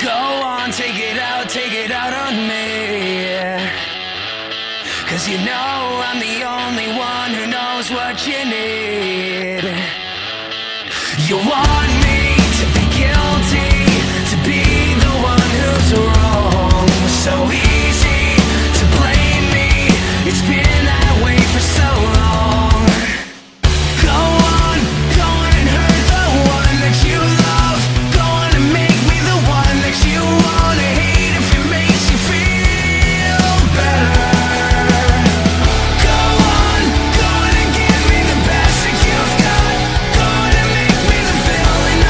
Go on, take it out on me. 'Cause you know I'm the only one who knows what you need. You want me to be guilty, to be the one who's wrong. So easy to blame me, it's been that way for so long. Go on and hurt the one that you love. Go on and make me the one that you wanna hate if it makes you feel better. Go on and give me the best that you've got. Go on and make me the villain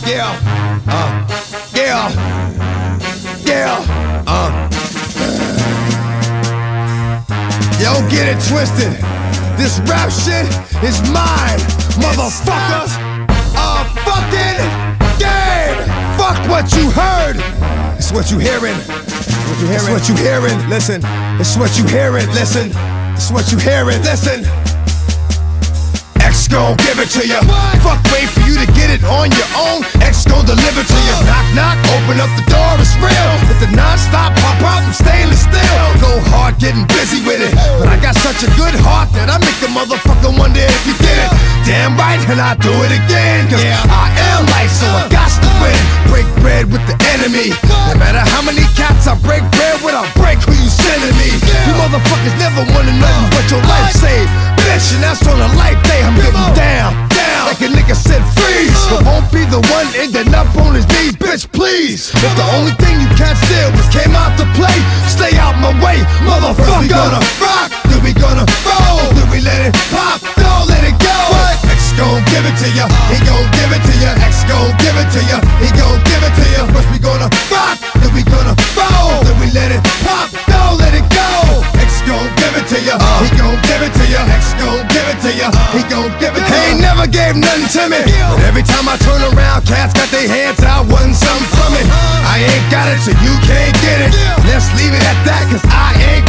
Yeah, yeah, yeah, Yo, get it twisted. This rap shit is mine, motherfuckers. A fucking game. Fuck what you heard. It's what you hearing. It's what you hearing. Listen. It's what you hearing. Listen. It's what you hearing. Listen. X gon' give it to ya. Fuck, wait for you to get it on your own. X gon' deliver to ya. Knock, knock, open up the door, it's real. With the non-stop pop out from stainless steel. Go hard, getting busy with it. But I got such a good heart that I make a motherfucker wonder if you did it. Damn right, and I do it again. Cause I am life, so I got to win. Break bread with the enemy. No matter how many cats I break bread with, I'll break who you sending me. You motherfuckers never wanted nothing but your life saved. Bitch, and that's on a life day. I'm getting down, like a nigga said freeze. But won't be the one ending up on his knees, bitch, please. If the only thing you can't steal was came out to play, stay out my way, motherfucker. First we gonna rock, then we gonna roll, then we let it pop, don't let it go. X gon' give it to ya, he gon' give it to ya. X gon' give it to ya, he gon' give it to ya. First we gonna rock, then we gonna roll, then we let it pop, don't let it go. X gon' give it to ya, he gon' give it to ya. X gon' give it to ya, he gon' give it to ya. He ain't never gave nothing to me, but every time I turn around, cats got their hands out, wanting something from it. I ain't got it, so you can't get it. Let's leave it at that, cause I ain't